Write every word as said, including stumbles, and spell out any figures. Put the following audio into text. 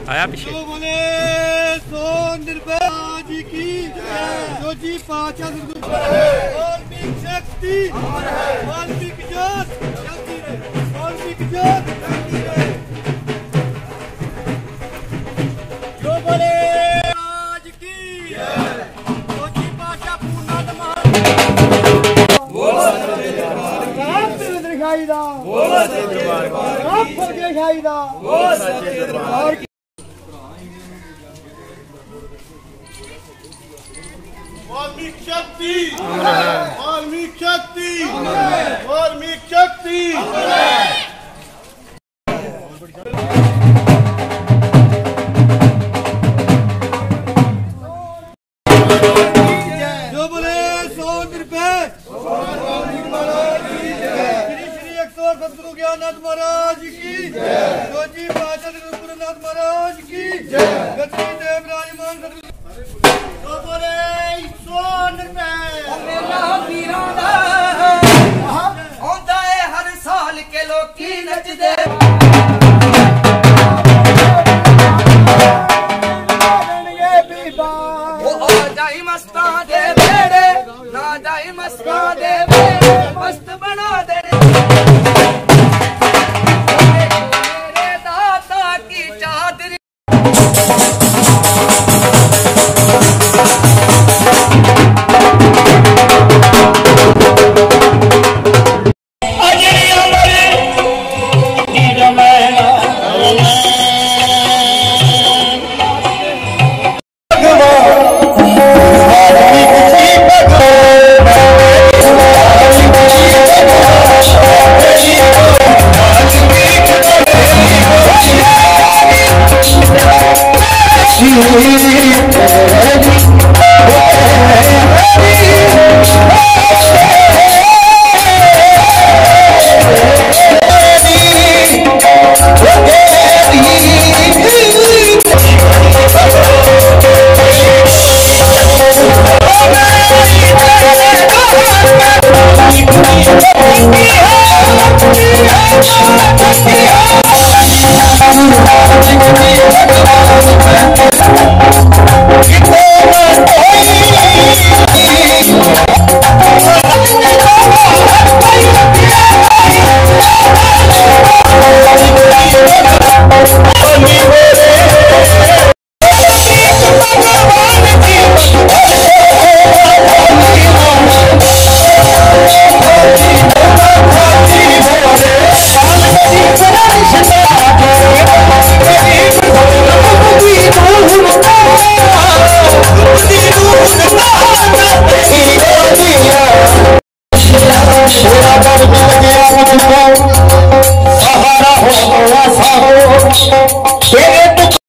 आया पीछे तो बोले सो निर्भय जी की जो जी पाचा वाल्मीकि शक्ति वाल्मीकि जोत वाल्मीकि जोत जो बोले आज की जो जी पाचा पूर्णा दिखाई दा दिखाई दा वाल्मीकि शक्ति वाल्मीकि शक्ति वाल्मीकि शक्ति जो बोले सो निर्भय श्री श्री एक सौ सतगुरु ज्ञाननाथ महाराज की जो जी पाचन गुरुनाथ महाराज की गति देव विराजमान तो बोले सो निर्भय मेला वीरां दा आंदा है हर साल के लोकी नचदे ओ आ जाई मस्तां दे बेड़े ना जाई मस्तां दे बेड़े मस्त बना दे मेरे दाता की चादर सहारा हो, सहारा हो, तेरे